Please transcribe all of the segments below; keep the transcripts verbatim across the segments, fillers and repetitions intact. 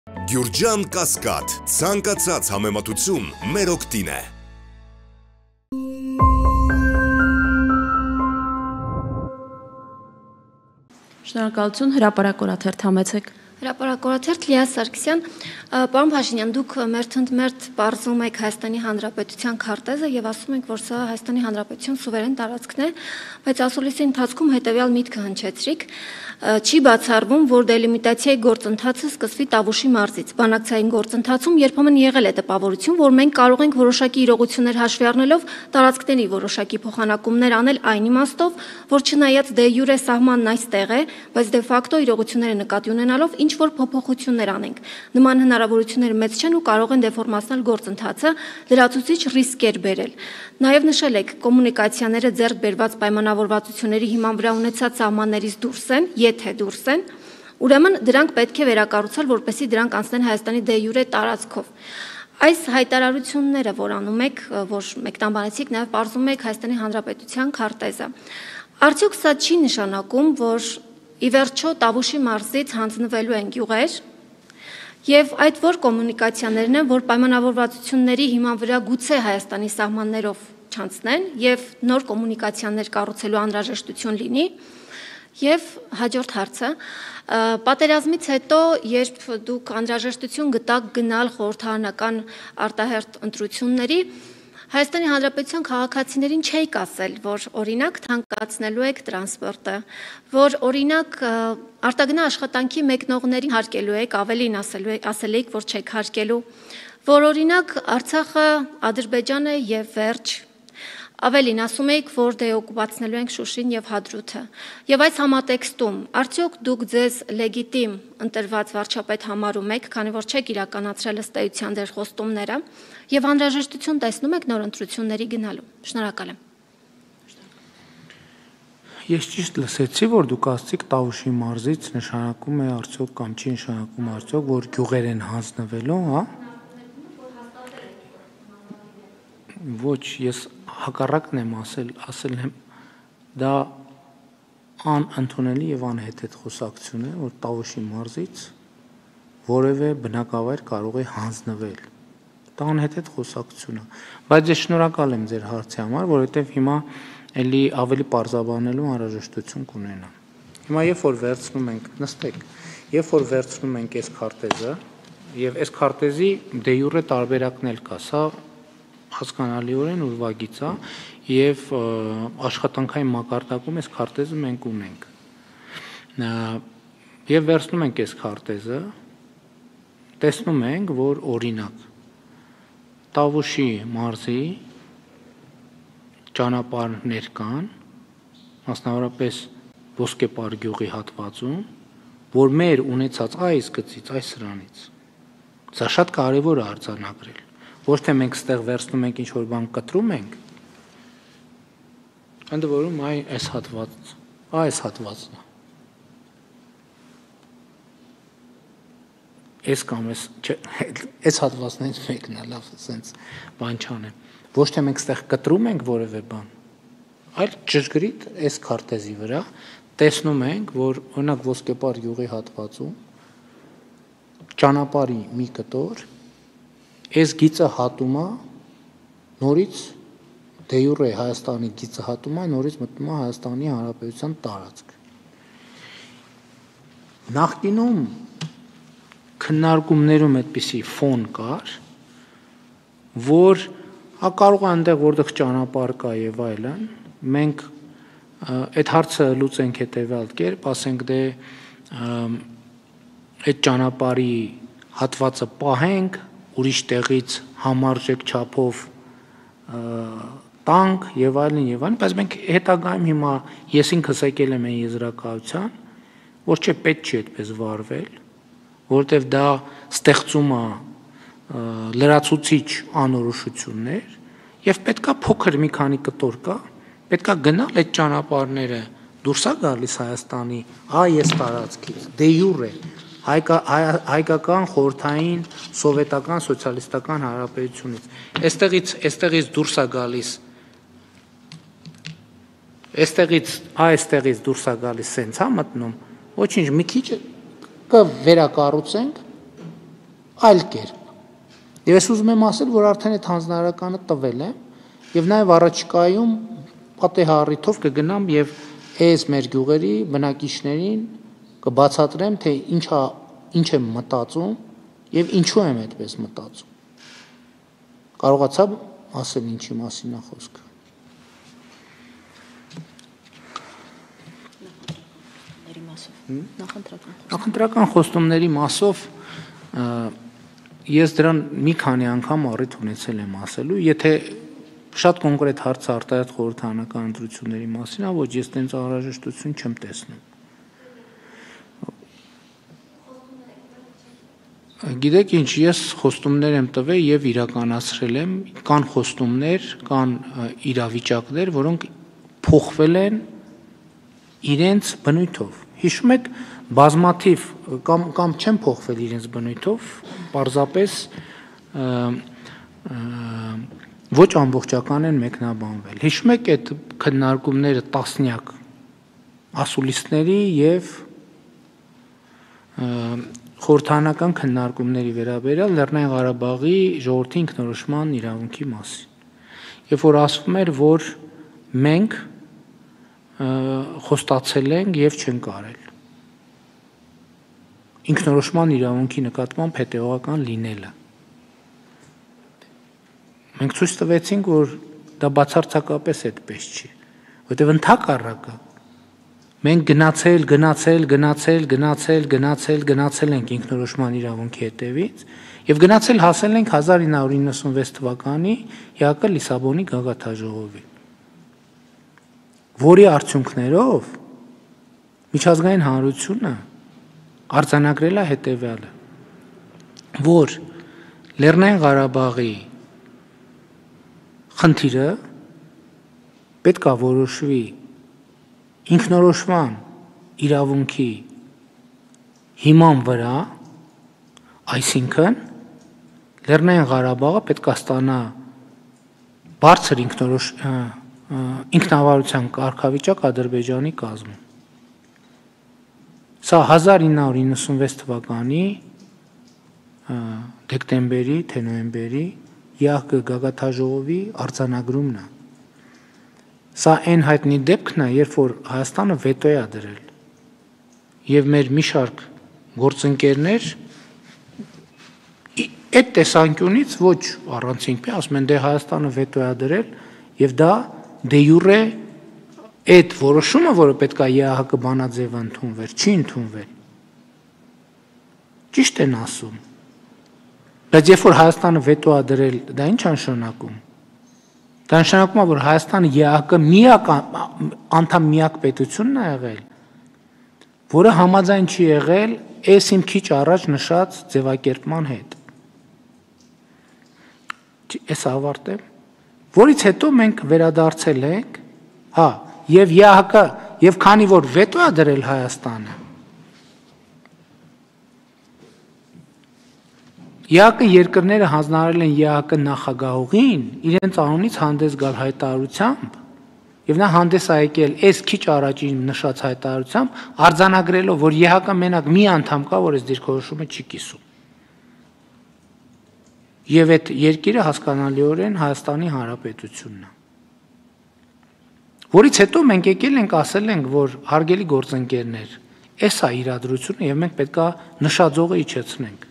Գյուրջան Կասկադ, ցանկացած համեմատություն մեր օգտին է։ Շնորհակալություն, հրապարակորաթերթ համեցեք։ Հրապարակորաթերթ Լիա Սարգսյան, պարոն Փաշինյան, դուք մերթընդմերթ պարզում եք Հայաստանի Հանրապետության քարտեզը եւ ասում եք, որ սա Հայաստանի Հանրապետության սուվերեն տարածքն է, բայց ասուլիսի ընթացքում հետեւյալ միտքը հնչեցրիք, չի բացառվում, որ դելիմիտացիայի գործընթացը սկսվի Տավուշի մարզից։ Բանակցային գործընթացում երբեմն եղել է տպավորություն, որ մենք կարող ենք որոշակի իրողություններ հաշվի առնելով տարածքների որոշակի փոխանակումներ անել այն իմաստով, որ չնայած դե յուրե սահմանն այստեղ է, բայց դե ֆակտո իրողությունները նկատի ունենալով ինչ որ փոփոխություններ անենք։ Նման հնարավորությունները մեծ չեն ու կարող են դեֆորմացնել գործընթացը, լրացուցիչ ռիսկեր բերել։ Նաև նշել եք, կոմունիկացիաները ձեռք բերված պայմանավորվածությունների հիման վրա ունեցած սահմաններից դուրս են, եթե դուրս են, ուրեմն դրանք պետք է վերակառուցել, որպեսզի դրանք անցնեն Հայաստանի դե յուրե տարածքով։ Այս հայտարարությունները, որ անում եք, որ մեկնաբանեցիք, նաև պարզում եք Հայաստանի Հանրապետության քարտեզը։ Արդյոք սա չի նշանակում, որ ի վերջո Տավուշի մարզից հանձնվելու են գյուղեր, եւ այդ որ կոմունիկացիաներն են, որ պայմանավորվածությունների հիման վրա գուցե Հայաստանի սահմաններով չանցնեն եւ նոր կոմունիկացիաներ կառուցելու անհրաժեշտություն լինի։ Եվ հաջորդ հարցը, պատերազմից հետո, երբ դուք անհրաժեշտություն գտաք գնալ խորհրդարանական արտահերթ ընտրությունների, Հայաստանի Հանրապետության քաղաքացիներին չէիք ասել, որ օրինակ թանկացնելու եք տրանսպորտը, որ օրինակ արտագնա աշխատանքի մեկնողներին հարկելու եք, ավելին ասել եք, որ չեք հարկելու, որ օրինակ Արցախը Ադրբեջան է եւ վերջ, ավելին ասում եք, որ դե օկուպացնելու ենք Շուշին եւ Հադրութը։ Եվ այս համատեքստում արդյոք դուք ձեզ լեգիտիմ ընտրված վարչապետ համարում եք, քանի որ չեք իրականացրել ըստ էության դեր խոստումները, եւ անհրաժեշտություն տեսնում եք նոր ընտրությունների գնալու։ Շնորհակալ եմ։ Ես ճիշտ լսեցի, որ դուք ասացիք Տավուշի մարզից նշանակում է արդյոք կամ չի նշանակում արդյոք, որ գյուղեր են հանձնվելու, հա։ Ոչ, ես հակառակն եմ ասել, ասել եմ դա անընդունելի եւ անհեթեթ խոսակցություն է, որ Տավուշի մարզից որևէ բնակավայր կարող է հանձնվել։ Դա անհեթեթ խոսակցություն է, բայց ես շնորհակալ եմ ձեր հարցի համար, որովհետեւ հիմա էլի ավելի պարզաբանելու անհրաժեշտություն կունենամ։ Հիմա երբ որ վերցնում ենք, նստեք, երբ որ վերցնում ենք այս քարտեզը եւ այս քարտեզի դե յուրե տարբերակն էլ կա, սա հասկանալիորեն ուրվագիծ է եւ աշխատանքային մակարդակում այս քարտեզը մենք ունենք։ Եվ վերցնում ենք այս քարտեզը, տեսնում ենք, որ օրինակ Տավուշի մարզի ճանապարհներ կան, մասնավորապես Ոսկեպար գյուղի հատվածում, որ մեր ունեցած այս գծից, այս սրանից, սա շատ կարևոր է արձանագրել։ Ոչ թե մենք ստեղ վերցնում ենք ինչ-որ բան կտրում ենք, ընդ որում այ այս հատված, այս հատվածն է։ Այս կամ այս, այս հատվածն է մեկն է, լավ, սենց բան չանեմ։ Ոչ թե մենք ստեղ կտրում ենք որևէ բան, այլ ճշգրիտ այս քարտեզի վրա տեսնում ենք, որ օրինակ Ոսկեպար գյուղի հատվածում ճանապարհի մի կտոր այս գիծը հատում է նորից դե յուրե Հայաստանի գիծը հատում է նորից մտնում է Հայաստանի Հանրապետության տարածք։ Նախկինում քննարկումներում այդպիսի ֆոն կար, որ հա կարող է այնտեղ որտեղ ճանապարհ կա եւ այլն, մենք այդ հարցը լուծենք հետեւյալ կերպ, ասենք դե այդ ճանապարհի հատվածը պահենք, ուրիշ տեղից համարժեք չափով տանք եւ այլն եւ այլն, բայց մենք հետագայում հիմա ես ինքս եկել եմ այն եզրակացության, որ չէ պետք չի այդպես վարվել, որովհետեւ դա ստեղծում է լրացուցիչ անորոշություններ եւ պետքա փոքր մի քանի կտոր կա, պետքա գնալ այդ ճանապարհները դուրս է գալիս Հայաստանի այս տարածքից, դե յուրե հայկական խորհրդային սովետական սոցիալիստական հանրապետությունից այստեղից այստեղից դուրս է գալիս այստեղից այստեղից դուրս է գալիս սենց հա մտնում ոչինչ մի քիչ կվերակառուցենք այլ կերպ։ Եվ ես ուզում եմ ասել, որ արդեն այդ հանձնարարականը տվել եմ, եւ նաեւ առաջիկայում պատեհառիթով կգնամ եւ այս մեր գյուղերի բնակիչներին կբացատրեմ, թե ինչա ինչ եմ մտածում եւ ինչու եմ այդպես մտածում։ Կարողացա ասել ինչի մասին է խոսքը։ Նախընտրական խոստումների մասով ես դրան մի քանի անգամ առիթ ունեցել եմ ասելու, եթե շատ կոնկրետ հարց արտահայտ խորհրդարանական ընտրությունների մասին, ոչ ես տենց անհրաժեշտություն չեմ տեսնում։ Գիտեք ինչ, ես խոստումներ եմ տվել եւ իրականացրել եմ, կան խոստումներ, կան իրավիճակներ, որոնք փոխվել են իրենց բնույթով։ Հիշում եք, բազմաթիվ կամ կամ չեն փոխվել իրենց բնույթով, պարզապես ոչ ամբողջական են մեկնաբանվել։ Հիշում եք այդ քննարկումները տասնյակ ասուլիսների եւ խորհրդարանական քննարկումների վերաբերյալ Լեռնային Ղարաբաղի ժողովրդի ինքնորոշման իրավունքի մասին։ Երբ որ ասվում էր, որ մենք խոստացել ենք եւ չենք արել։ Ինքնորոշման իրավունքի նկատմամբ հետեւողական լինելը։ Մենք ցույց տվեցինք, որ դա բացարձակապես այդպես չի, որտեղ ընդհակառակը մենք գնացել, գնացել, գնացել, գնացել, գնացել, գնացել ենք ինքնորոշման իրավունքի հետևից եւ գնացել հասել ենք հազար ինը հարյուր իննսունվեց թվականի ՀԱԿ Լիսաբոնի գագաթաժողովի, որի արդյունքներով միջազգային հանրությունը արձանագրել է հետևյալը, որ Լեռնային Ղարաբաղի խնդիրը պետք է որոշվի ինքնորոշման իրավունքի հիման վրա, այսինքն Լեռնային Ղարաբաղը պետք է ստանա բարձր ինքնորոշ ինքնավարության կարգավիճակ Ադրբեջանի կազմում։ Սա հազար ինը հարյուր իննսունվեց թվականի դեկտեմբերի, թե նոյեմբերի ՀԱԿ գագաթաժողովի արձանագրումն է։ Սա այն հայտնի դեպքն է, երբ որ Հայաստանը վետո է դրել եւ մեր մի շարք գործընկերներ այդ տեսանկյունից ոչ առանցինք ասում են, դե Հայաստանը վետո է դրել եւ դա դե յուրե այդ որոշումը, որը պետք է ԵԱՀԿ բանաձևը ընդունվեր, չի ընդունվել։ Ճիշտ են ասում։ Բայց երբ որ Հայաստանը վետո է դրել, դա ինչ նշանակում։ Դա նշանակում է, որ Հայաստանը ԵԱՀԿ միակ անդամ միակ պետությունն է եղել, որը համաձայն չի եղել այս իմ քիչ առաջ նշած ձևակերպման հետ։ Ես ավարտեմ, որից հետո մենք վերադարձել ենք, հա, եւ ԵԱՀԿ, եւ քանի որ վետո է դրել Հայաստանը, ԵԱՀԿ երկրները հանձնարարել են ԵԱՀԿ նախագահողին իրենց անունից հանդես գալ հայտարարությամբ եւ նա հանդես է եկել այս քիչ առաջին նշած հայտարարությամբ արձանագրելով, որ ԵԱՀԿ մենակ մի անդամ կա, որ այս դիրքորոշումը չի կիսում։ Եվ այդ երկիրը հասկանալիորեն Հայաստանի Հանրապետությունն է։ Որից հետո մենք եկել ենք ասել ենք, որ հարգելի գործընկերներ, այս է իրադրությունը եւ մենք պետք է նշաձողը իջեցնենք։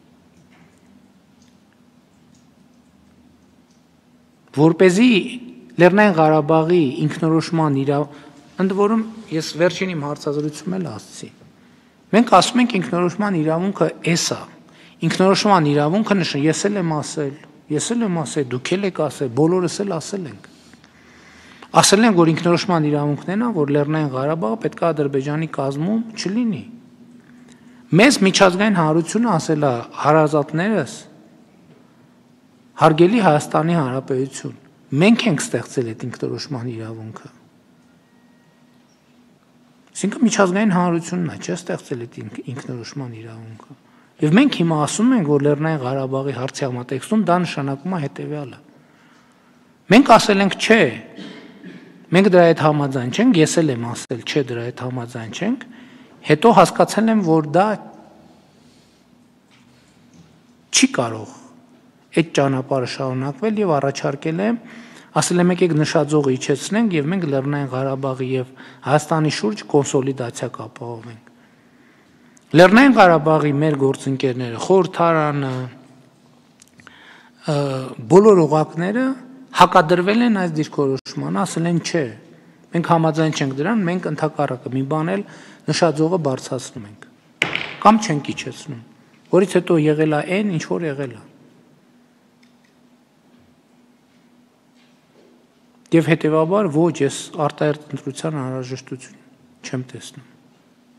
Որպեսզի Լեռնային Ղարաբաղի ինքնորոշման իրավ, ընդ որում ես վերջին իմ հարցազրույցում էլ ասացի։ Մենք ասում ենք ինքնորոշման իրավունքը էս է։ Ինքնորոշման իրավունքը նշան, ես էլ եմ ասել, ես էլ եմ ասել, դուք էլ եք ասել, բոլորս էլ ասել ենք։ Ասել ենք, որ ինքնորոշման իրավունքն է, որ Լեռնային Ղարաբաղը պետք է Ադրբեջանի կազմում չլինի։ Մեզ միջազգային հանրությունը ասել է հարազատներս, հարգելի Հայաստանի Հանրապետություն, մենք ենք ստեղծել այդ ինքնորոշման իրավունքը։ Այսինքն միջազգային հանրությունն է, չէ՞ ստեղծել այդ ինքնորոշման իրավունքը։ Եվ մենք հիմա ասում ենք, որ Լեռնային Ղարաբաղի հարցի համատեքստում դա նշանակում է հետևյալը։ Մենք ասել ենք չէ, մենք դրա հետ համաձայն չենք, ես էլ եմ ասել չէ, դրա հետ համաձայն չենք, հետո հասկացել եմ, որ դա չի կարող այդ ճանապարհը շարունակվել եւ առաջարկել է ասել եմ եկեք նշաձողը իջեցնենք եւ մենք Լեռնային Ղարաբաղի եւ Հայաստանի շուրջ կոնսոլիդացիա կապահովենք։ Լեռնային Ղարաբաղի մեր գործընկերները, խորհրդարանը, բոլոր օղակները հակադրվել են այս դիրքորոշմանը, ասել են չէ, մենք համաձայն չենք դրան, մենք ընդհակառակը մի բան էլ նշաձողը բարձրացնում ենք կամ չենք իջեցնում, որից հետո եղել է այն, ինչ որ եղել է։ Եվ հետևաբար ոչ ես արտահերտ ընտրության անհրաժեշտություն չեմ տեսնում։